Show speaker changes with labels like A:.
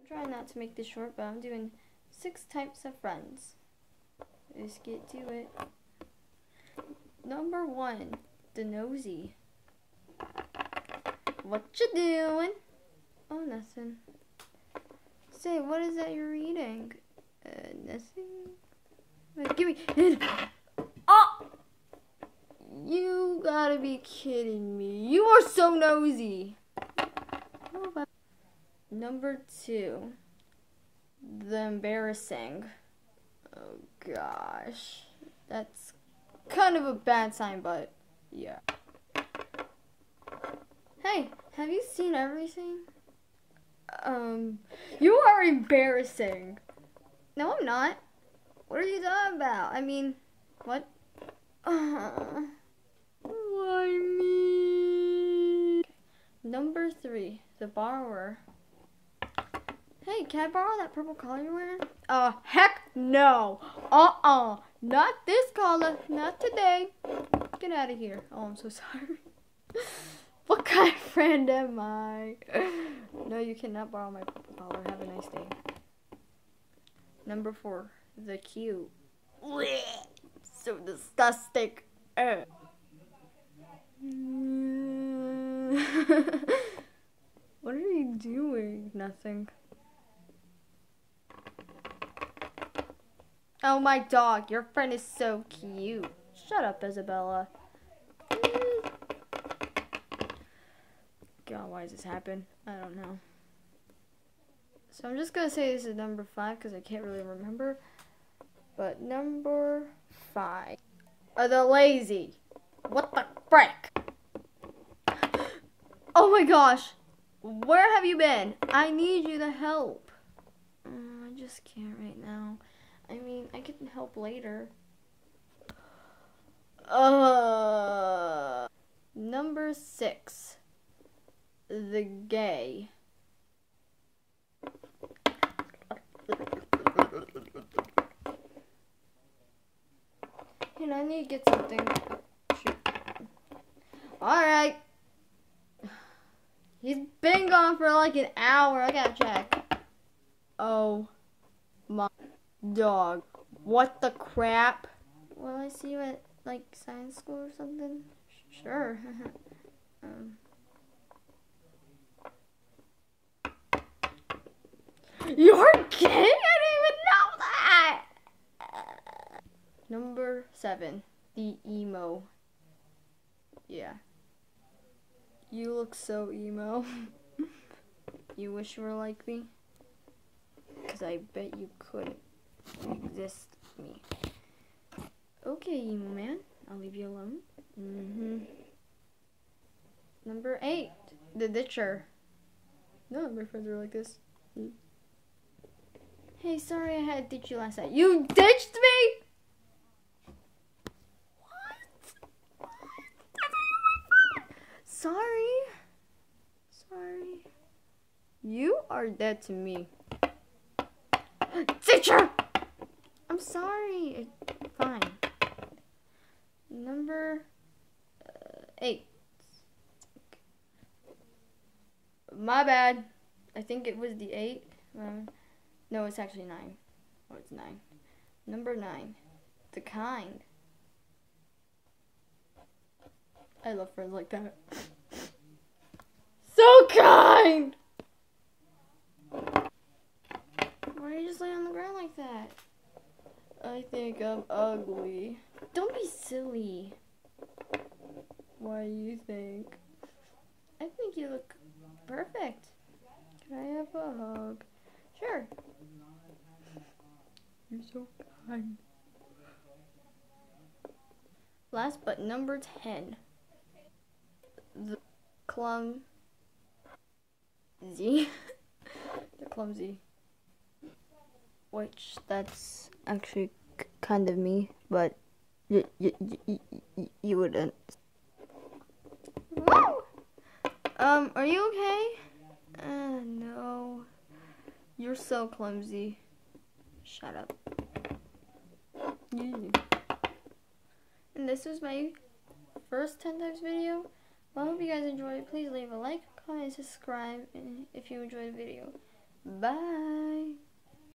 A: Try not to make this short, but I'm doing 6 types of friends. Let's get to it. Number 1, the nosy. What you doing? Oh, nothing. Say, what is that you're eating? Nothing. Wait, give me. Oh! You gotta be kidding me. You are so nosy. Number 2, the embarrassing. Oh gosh, that's kind of a bad sign, but yeah. Hey, have you seen everything? You are embarrassing. No, I'm not. What are you talking about? I mean, what? Why me? Number 3, the borrower. Hey, can I borrow that purple collar you're wearing? Heck no. Not this collar. Not today. Get out of here. Oh, I'm so sorry. What kind of friend am I? No, you cannot borrow my purple collar. Have a nice day. Number 4, the cute. So disgusting. What are you doing? Nothing. Oh, my dog. Your friend is so cute. Shut up, Isabella. God, why does this happen? I don't know. So I'm just going to say this is number 5 because I can't really remember. But number 5 are the lazy. What the frick? Oh my gosh. Where have you been? I need you to help. I just can't right now. I mean, I can help later. Number 6, the gay. And I need to get something. Shoot. Alright. He's been gone for like an hour. I gotta check. Oh my dog. What the crap? Will I see you at like science school or something? Sure. You're gay? I didn't even know that. Number 7, the emo. Yeah. You look so emo. You wish you were like me? Because I bet you couldn't resist me. Okay, emo man. I'll leave you alone. Number 8, the ditcher. None of my friends are like this. Hey, sorry I had to ditch you last night. You ditched me? What? Sorry. You are dead to me. Ditcher! I'm sorry. Fine. Number 8. My bad. I think it was the 8. No, it's actually 9. Oh, it's 9. Number 9. The kind. I love friends like that. So kind! Why are you just laying on the ground like that? I think I'm ugly. Don't be silly. Why do you think? I think you look perfect. Can I have a hug? Sure. You're so kind. Last but number 10. The clumsy. The clumsy. Which, that's actually kind of me, but you wouldn't. Woo! Are you okay? No. You're so clumsy. Shut up. And this was my first 10 times video. Well, I hope you guys enjoyed. Please leave a like, comment, and subscribe if you enjoyed the video. Bye.